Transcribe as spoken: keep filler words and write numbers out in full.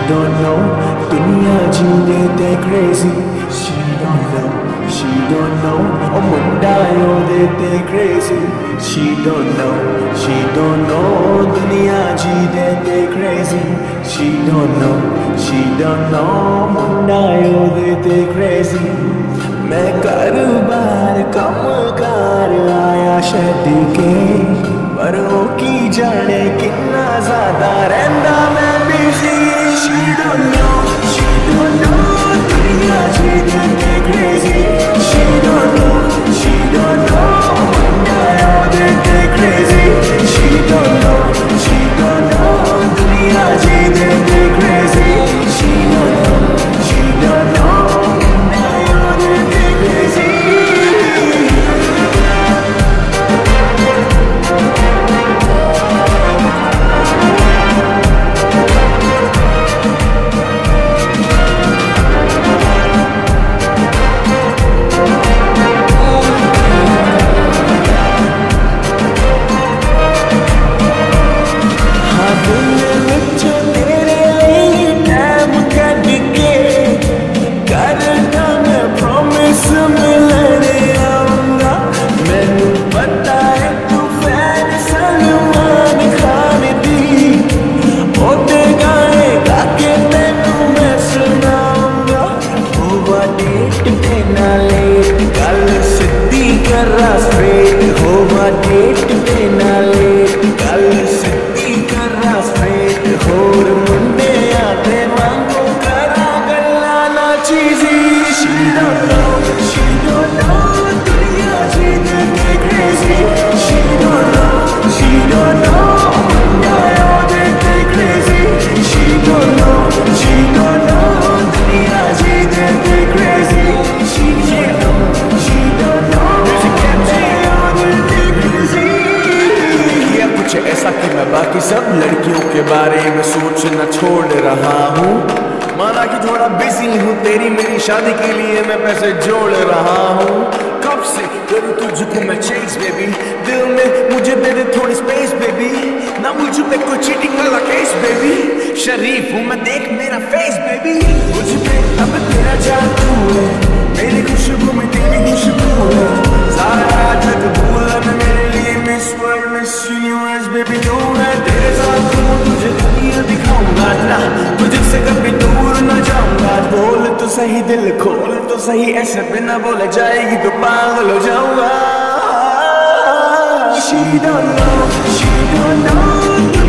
don't know दुनिया जीने ते crazy she don't know she don't know ओ मुंडा यो देते crazy she don't know she don't know दुनिया जीने ते crazy she don't know she don't know मुंडा यो देते crazy मैं कारोबार कम कार आया शद के पर ओ की जाने कितना ज्यादा रहंदा मैं busy she don't know she don't know दुनिया जीने ते crazy she don't know she don't know मुंडा यो देते crazy she don't know she don't know दुनिया जीने ते crazy she don't know she don't know मुंडा यो देते crazy बाकी सब लड़कियों के बारे में सोचना छोड़ रहा हूँ माना कि थोड़ा बिजी हूँ तेरी मेरी शादी के लिए मैं पैसे जोड़ रहा हूँ कब से करूँ तुझको मैं चेस बेबी दिल में मुझे दे दे थोड़ी स्पेस बेबी ना मुझ पे कोई चीटिंग वाला केस बेबी शरीफ हूँ मैं देख मेरा फेस बेबी मुझ पे अब तेरा जादू है मेरी खुशबू में तेरी खुशबू है सारा जग भूला मैं मेरे लिए miss world miss universe baby तू है तेरे साथ हूँ तुझे दुनिया दिखाऊंगा ना तुझसे कभी दूर न जाऊंगा बोल तो सही दिल खोल तो सही ऐसे बिना बोले जाएगी तो पागल हो जाऊंगा she don't know she don't know